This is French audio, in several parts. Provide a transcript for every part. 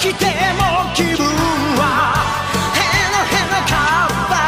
来ても気分はへのへのカッパ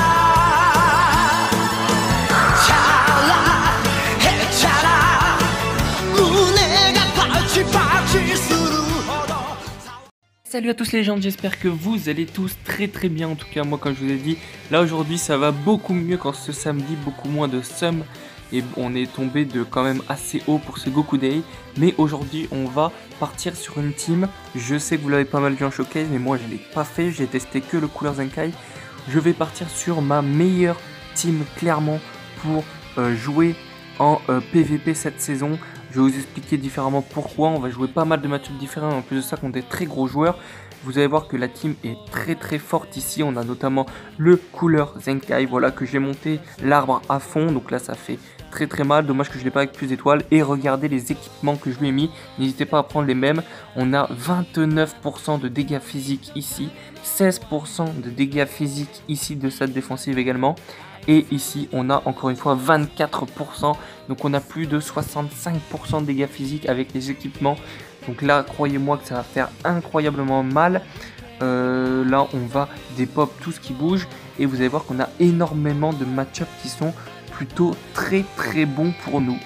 チャラへチャラ胸がパチパチするほど。 Salut à tous les gens, j'espère que vous allez tous très bien. En tout cas moi, comme je vous ai dit, là aujourd'hui ça va beaucoup mieux qu'en ce samedi, beaucoup moins de sum. Et on est tombé de quand même assez haut pour ce Goku Day. Mais aujourd'hui on va partir sur une team. Je sais que vous l'avez pas mal vu en showcase, mais moi je l'ai pas fait, j'ai testé que le couleur Zenkai. Je vais partir sur ma meilleure team clairement pour jouer en PVP cette saison. Je vais vous expliquer différemment pourquoi. On va jouer pas mal de matchs différents. En plus de ça, contre des très gros joueurs. Vous allez voir que la team est très forte ici. On a notamment le couleur Zenkai. Voilà, que j'ai monté l'arbre à fond. Donc là, ça fait très mal. Dommage que je l'ai pas avec plus d'étoiles. Et regardez les équipements que je lui ai mis. N'hésitez pas à prendre les mêmes. On a 29% de dégâts physiques ici. 16% de dégâts physiques ici de cette défensive également. Et ici on a encore une fois 24%, donc on a plus de 65% de dégâts physiques avec les équipements. Donc là croyez-moi que ça va faire incroyablement mal. Là on va des pop tout ce qui bouge. Et vous allez voir qu'on a énormément de match-up qui sont plutôt très bons pour nous.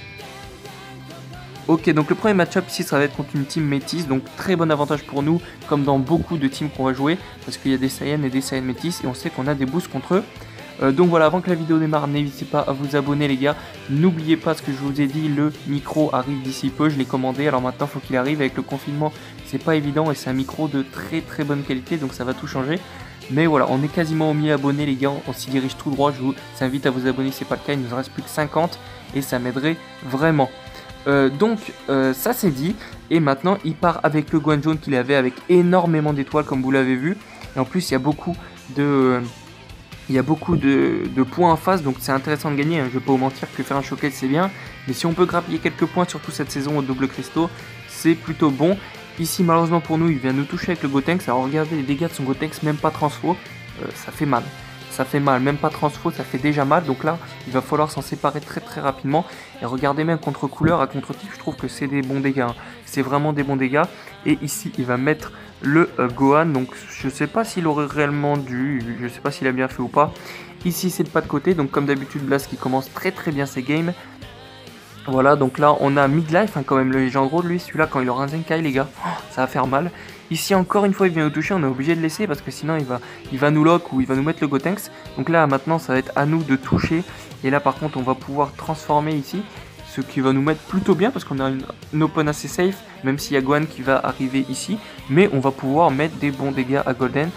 Ok, donc le premier match-up ici ça va être contre une team métisse, donc très bon avantage pour nous, comme dans beaucoup de teams qu'on va jouer, parce qu'il y a des Saiyans et des Saiyans métisses, et on sait qu'on a des boosts contre eux. Donc voilà, avant que la vidéo démarre, n'hésitez pas à vous abonner les gars. N'oubliez pas ce que je vous ai dit, le micro arrive d'ici peu, je l'ai commandé, alors maintenant il faut qu'il arrive. Avec le confinement c'est pas évident et c'est un micro de très bonne qualité, donc ça va tout changer. Mais voilà, on est quasiment aux 1000 abonnés les gars, on s'y dirige tout droit. Je vous invite à vous abonner si c'est pas le cas, il nous en reste plus que 50 et ça m'aiderait vraiment. Ça c'est dit, et maintenant il part avec le Gohan jaune qu'il avait avec énormément d'étoiles comme vous l'avez vu. Et en plus il y a beaucoup de points en face, donc c'est intéressant de gagner, hein. Je vais pas vous mentir que faire un showcase c'est bien, mais si on peut grappiller quelques points, surtout cette saison au double cristaux, c'est plutôt bon. Ici malheureusement pour nous, il vient nous toucher avec le Gotenks. Alors regardez les dégâts de son Gotenks, même pas transfo, ça fait mal. Ça fait mal, même pas transfo, ça fait déjà mal. Donc là, il va falloir s'en séparer très rapidement. Et regardez même contre couleur, à contre-type, je trouve que c'est des bons dégâts, hein. C'est vraiment des bons dégâts. Et ici, il va mettre le Gohan. Donc je sais pas s'il aurait réellement dû, je sais pas s'il a bien fait ou pas. Ici, c'est le pas de côté. Donc comme d'habitude, Blast qui commence très bien ses games. Voilà, donc là, on a Midlife, hein, quand même, le Légendro de lui. Celui-là, quand il aura un Zenkai, les gars, ça va faire mal. Ici, encore une fois, il vient nous toucher. On est obligé de laisser parce que sinon, il va nous lock ou il va nous mettre le Gotenks. Donc là, maintenant, ça va être à nous de toucher. Et là, par contre, on va pouvoir transformer ici. Ce qui va nous mettre plutôt bien parce qu'on a une open assez safe. Même s'il y a Gohan qui va arriver ici. Mais on va pouvoir mettre des bons dégâts à Golden.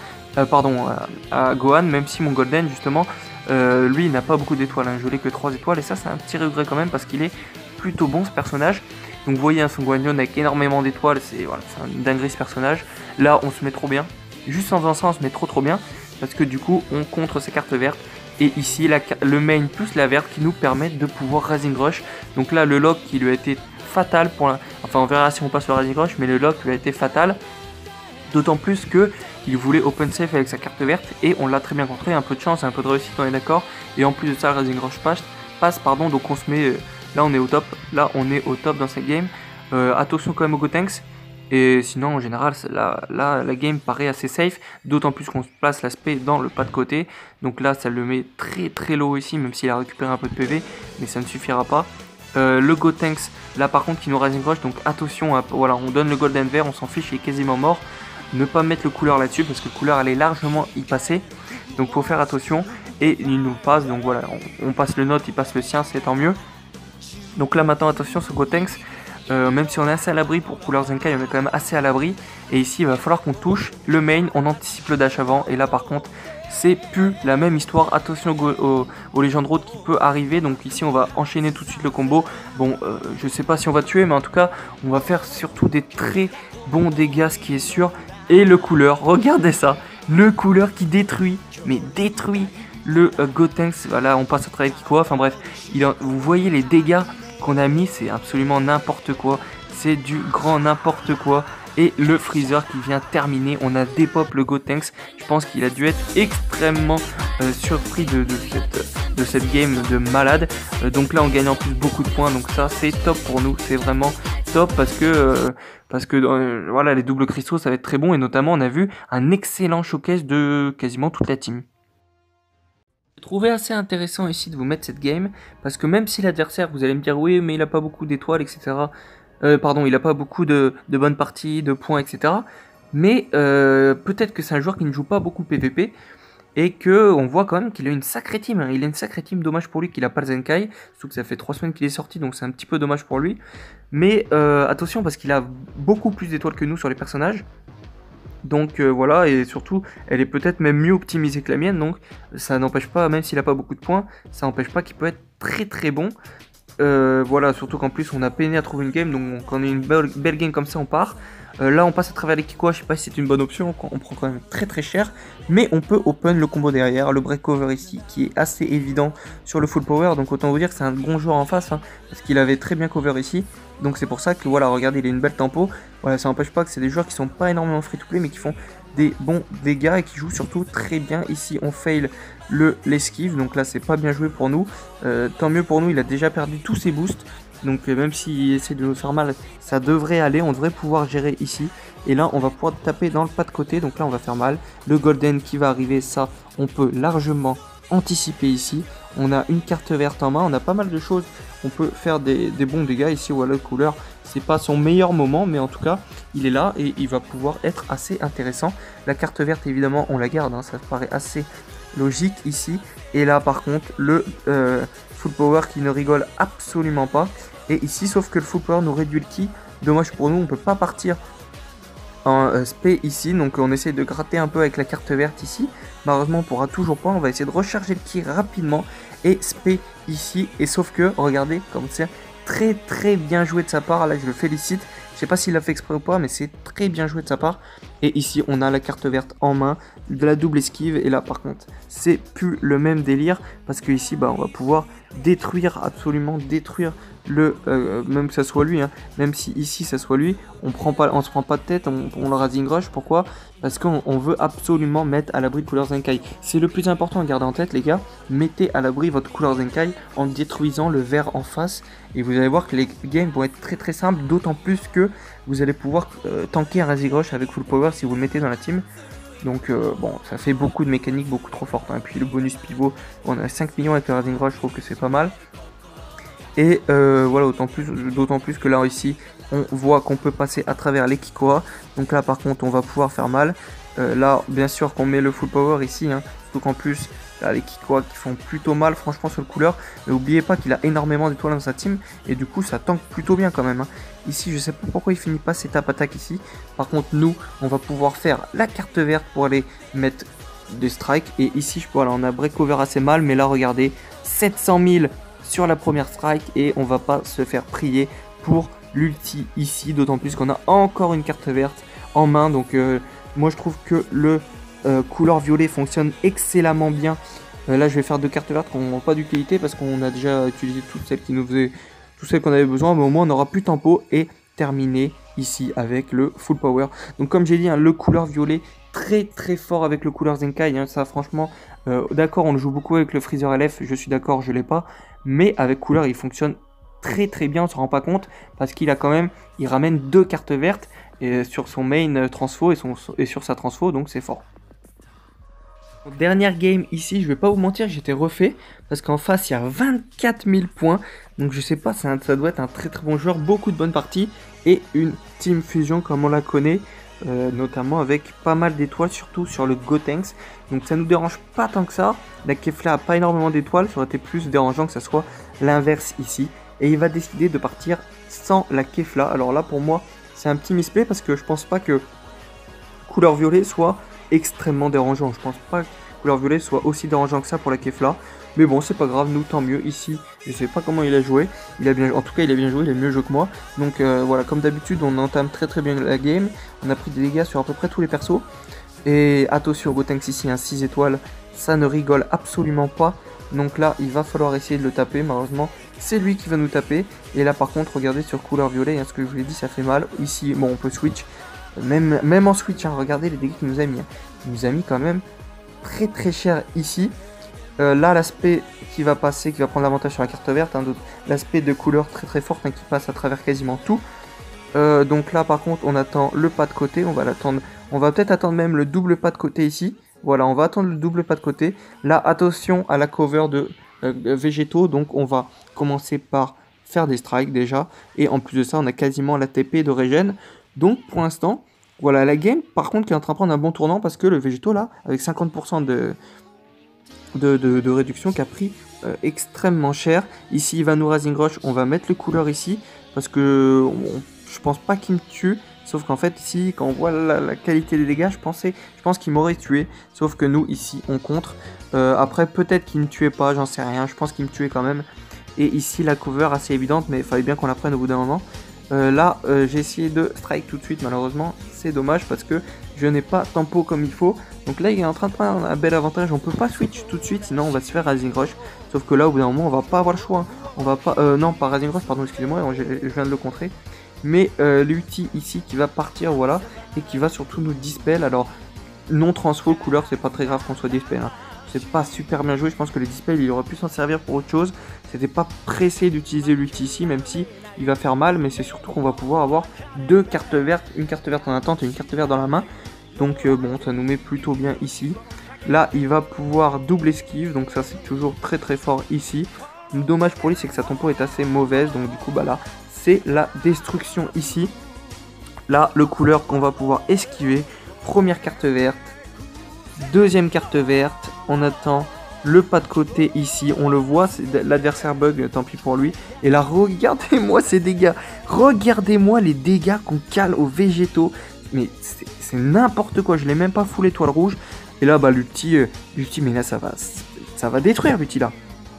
À Gohan, même si mon Golden, justement, lui, il n'a pas beaucoup d'étoiles. Hein. Je l'ai que 3 étoiles. Et ça, c'est un petit regret quand même parce qu'il est plutôt bon ce personnage. Donc vous voyez, hein, son Gohan avec énormément d'étoiles, c'est une dinguerie ce personnage. Là on se met trop bien, juste en faisant ça on se met trop bien, parce que du coup on contre ses cartes vertes. Et ici le main plus la verte qui nous permet de pouvoir Rising Rush. Donc là le lock qui lui a été fatal pour enfin on verra si on passe le Rising Rush, mais le lock lui a été fatal. D'autant plus que il voulait open safe avec sa carte verte et on l'a très bien contré. Un peu de chance, un peu de réussite, on est d'accord. Et en plus de ça le Rising Rush passe, donc on se met... Là on est au top, dans cette game. Attention quand même au Gotenks. Et sinon en général la game paraît assez safe. D'autant plus qu'on se place l'aspect dans le pas de côté. Donc là ça le met très low ici. Même s'il a récupéré un peu de PV. Mais ça ne suffira pas. Le Gotenks là par contre qui nous Rising Rush. Donc attention, hein, voilà, on donne le Golden Vert. On s'en fiche, il est quasiment mort. Ne pas mettre le couleur là-dessus parce que le couleur allait largement y passer. Donc faut faire attention. Et il nous passe. Donc voilà, on passe le note, il passe le sien, c'est tant mieux. Donc là maintenant attention sur Gotenks, même si on est assez à l'abri pour couleur Zenkai, on est quand même assez à l'abri. Et ici il va falloir qu'on touche le main, on anticipe le dash avant. Et là par contre c'est plus la même histoire. Attention au Légendro qui peut arriver. Donc ici on va enchaîner tout de suite le combo. Bon je sais pas si on va tuer, mais en tout cas on va faire surtout des très bons dégâts, ce qui est sûr. Et le couleur, regardez ça, le couleur qui détruit, mais détruit le Gotenks. Voilà, on passe à travers Kikoa, enfin bref, vous voyez les dégâts qu'on a mis, c'est absolument n'importe quoi, c'est du grand n'importe quoi. Et le Freezer qui vient terminer, on a dépop le Gotenks. Je pense qu'il a dû être extrêmement surpris de cette game de malade. Donc là on gagne en plus beaucoup de points, donc ça c'est top pour nous, c'est vraiment top parce que voilà, les doubles cristaux ça va être très bon et notamment on a vu un excellent showcase de quasiment toute la team. J'ai trouvé assez intéressant ici de vous mettre cette game parce que même si l'adversaire, vous allez me dire oui mais il a pas beaucoup d'étoiles etc. Pardon, il a pas beaucoup de bonnes parties, de points etc. Mais peut-être que c'est un joueur qui ne joue pas beaucoup PVP et que on voit quand même qu'il a une sacrée team. Il a une sacrée team, dommage pour lui qu'il a pas le Zenkai, surtout que ça fait 3 semaines qu'il est sorti donc c'est un petit peu dommage pour lui. Mais attention parce qu'il a beaucoup plus d'étoiles que nous sur les personnages. Donc voilà, et surtout, elle est peut-être même mieux optimisée que la mienne, donc ça n'empêche pas, même s'il a pas beaucoup de points, ça n'empêche pas qu'il peut être très très bon. Voilà, surtout qu'en plus on a peiné à trouver une game, donc quand on a une belle game comme ça, on part. Là on passe à travers les Kikoa, je sais pas si c'est une bonne option, on prend quand même très très cher, mais on peut open le combo derrière, le break cover ici qui est assez évident sur le full power, donc autant vous dire que c'est un bon joueur en face, hein, parce qu'il avait très bien cover ici, donc c'est pour ça que voilà, regardez, il a une belle tempo, voilà, ça n'empêche pas que c'est des joueurs qui sont pas énormément free to play, mais qui font des bons dégâts et qui jouent surtout très bien. Ici on fail l'esquive, donc là c'est pas bien joué pour nous, tant mieux pour nous, il a déjà perdu tous ses boosts. Donc même s'il essaie de nous faire mal, ça devrait aller, on devrait pouvoir gérer ici. Et là on va pouvoir taper dans le pas de côté, donc là on va faire mal. Le golden qui va arriver, ça on peut largement anticiper ici. On a une carte verte en main, on a pas mal de choses. On peut faire des bons dégâts ici. Voilà, le couleur, c'est pas son meilleur moment, mais en tout cas il est là et il va pouvoir être assez intéressant. La carte verte évidemment on la garde, hein, ça paraît assez logique ici. Et là par contre le full power qui ne rigole absolument pas. Et ici, sauf que le full power nous réduit le ki. Dommage pour nous, on peut pas partir en spé ici. Donc on essaie de gratter un peu avec la carte verte ici. Malheureusement, on pourra toujours pas. On va essayer de recharger le ki rapidement. Et spé ici. Et sauf que, regardez, comme c'est très très bien joué de sa part. Là, je le félicite. Je sais pas s'il l'a fait exprès ou pas, mais c'est très bien joué de sa part. Et ici, on a la carte verte en main, de la double esquive. Et là, par contre, c'est plus le même délire. Parce que ici, bah, on va pouvoir détruire, absolument détruire le... même que ça soit lui, hein, même si ici, ça soit lui, on se prend pas de tête, on le Rising Rush. Pourquoi? Parce qu'on veut absolument mettre à l'abri de couleur Zenkai. C'est le plus important à garder en tête, les gars. Mettez à l'abri votre couleur Zenkai en détruisant le vert en face. Et vous allez voir que les games vont être très très simples, d'autant plus que vous allez pouvoir tanker un Rising Rush avec full power si vous le mettez dans la team. Donc bon, ça fait beaucoup de mécanique, beaucoup trop forte, hein. Et puis le bonus pivot, on a 5 millions avec le Rising Rush, je trouve que c'est pas mal. Et voilà, d'autant plus que là ici, on voit qu'on peut passer à travers les Kikoa. Donc là par contre, on va pouvoir faire mal. Là, bien sûr qu'on met le full power ici, hein, surtout qu'en plus, là, les Kikoa qui font plutôt mal franchement sur le couleur. Mais n'oubliez pas qu'il a énormément d'étoiles dans sa team. Et du coup, ça tank plutôt bien quand même, hein. Ici, je sais pas pourquoi il finit pas ses tap attaques ici. Par contre, nous, on va pouvoir faire la carte verte pour aller mettre des strikes. Et ici, voilà, on a break cover assez mal. Mais là, regardez, 700 000 sur la première strike. Et on va pas se faire prier pour l'ulti ici. D'autant plus qu'on a encore une carte verte en main. Donc, moi, je trouve que le couleur violet fonctionne excellemment bien. Là, je vais faire 2 cartes vertes qui n'ont pas d'utilité parce qu'on a déjà utilisé toutes celles qui nous faisaient... Tout ce qu'on avait besoin, mais au moins on n'aura plus tempo et terminé ici avec le full power. Donc comme j'ai dit, hein, le couleur violet très très fort avec le couleur Zenkai, hein, ça franchement, d'accord, on le joue beaucoup avec le Freezer LF, je suis d'accord, je l'ai pas, mais avec couleur il fonctionne très très bien, on se rend pas compte parce qu'il a quand même, il ramène 2 cartes vertes et sur son main transfo et sur sa transfo, donc c'est fort. Dernière game ici, je vais pas vous mentir, j'étais refait parce qu'en face il y a 24 000 points, donc je sais pas, ça doit être un très très bon joueur, beaucoup de bonnes parties et une team fusion comme on la connaît, notamment avec pas mal d'étoiles, surtout sur le Gotenks, donc ça nous dérange pas tant que ça. La Kefla a pas énormément d'étoiles, ça aurait été plus dérangeant que ça soit l'inverse ici, et il va décider de partir sans la Kefla. Alors là pour moi c'est un petit misplay parce que je pense pas que couleur violet soit extrêmement dérangeant. Je pense pas que couleur violet soit aussi dérangeant que ça pour la Kefla. Mais bon, c'est pas grave, nous tant mieux. Ici, je sais pas comment il a joué. En tout cas, il a bien joué, il a mieux joué que moi. Donc voilà, comme d'habitude, on entame très très bien la game. On a pris des dégâts sur à peu près tous les persos. Et attention, Gotenks ici, un 6 étoiles, ça ne rigole absolument pas. Donc là, il va falloir essayer de le taper. Malheureusement, c'est lui qui va nous taper. Et là, par contre, regardez sur couleur violet, hein, ce que je vous ai dit, ça fait mal. Ici, bon, on peut switch. Même en switch, hein, regardez les dégâts qu'il nous a mis. Hein. Il nous a mis quand même très très cher ici. Là, l'aspect qui va passer, qui va prendre l'avantage sur la carte verte, hein, l'aspect de couleur très très forte, hein, qui passe à travers quasiment tout. Donc là par contre on attend le pas de côté, on va l'attendre, on va peut-être attendre même le double pas de côté ici. Voilà, on va attendre le double pas de côté. Là attention à la cover de végétaux, donc on va commencer par faire des strikes déjà. Et en plus de ça on a quasiment la TP de régène. Donc pour l'instant, voilà la game par contre qui est en train de prendre un bon tournant parce que le végétaux là, avec 50% de réduction qui a pris extrêmement cher. Ici il va nous Rising Rush, on va mettre le couleur ici parce que je pense pas qu'il me tue, sauf qu'en fait ici quand on voit la qualité des dégâts je pense qu'il m'aurait tué, sauf que nous ici on contre. Après peut-être qu'il ne tuait pas, j'en sais rien, je pense qu'il me tuait quand même. Et ici la cover assez évidente, mais il fallait bien qu'on la prenne au bout d'un moment. Là j'ai essayé de strike tout de suite, malheureusement c'est dommage parce que je n'ai pas tempo comme il faut. Donc là il est en train de prendre un bel avantage, on peut pas switch tout de suite sinon on va se faire Rising Rush. Sauf que là au bout d'un moment on va pas avoir le choix, on va pas, non pas Rising Rush pardon, excusez-moi, je viens de le contrer. Mais l'ulti ici qui va partir, voilà, et qui va surtout nous dispel. Alors non transfo couleur, c'est pas très grave qu'on soit dispel, hein. C'est pas super bien joué, je pense que le dispel il aurait pu s'en servir pour autre chose. C'était pas pressé d'utiliser l'ulti ici, même si il va faire mal, mais c'est surtout qu'on va pouvoir avoir deux cartes vertes, une carte verte en attente et une carte verte dans la main. Donc bon, ça nous met plutôt bien ici. Là il va pouvoir double esquive, donc ça c'est toujours très très fort ici. Dommage pour lui c'est que sa tempo est assez mauvaise, donc du coup bah là c'est la destruction ici. Là le couleur qu'on va pouvoir esquiver, première carte verte, deuxième carte verte, on attend le pas de côté ici, on le voit, l'adversaire bug, tant pis pour lui. Et là regardez-moi ces dégâts, regardez-moi les dégâts qu'on cale aux végétaux, mais c'est n'importe quoi, je l'ai même pas full étoile rouge. Et là bah l'ulti, mais là ça va détruire l'ulti là.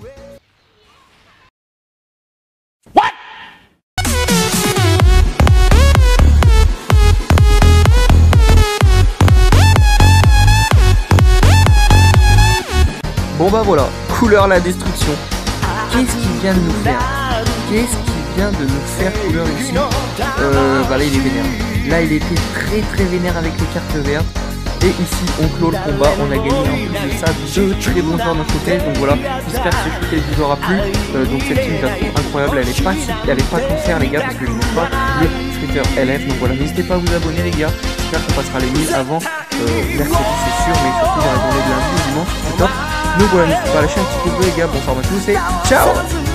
Bon bah voilà, couleur la destruction. Qu'est-ce qu'il vient de nous faire? Qu'est-ce qu'il vient de nous faire couleur ici? Bah là il est vénère. Là il était très très vénère avec les cartes vertes. Et ici on clôt le combat, on a gagné en plus de ça deux très bons joueurs dans ce showcase. Donc voilà, j'espère que ce showcase vous aura plu. Donc cette team je la trouve incroyable, elle est pas cancer les gars parce que je n'ai pas le Twitter LF. Donc voilà, n'hésitez pas à vous abonner les gars. J'espère qu'on passera les 1000 avant mercredi c'est sûr, mais surtout dans la journée de lundi ou dimanche, c'est top. Donc voilà, n'hésitez pas à lâcher un petit pouce bleu les gars, bon format à tous et ciao.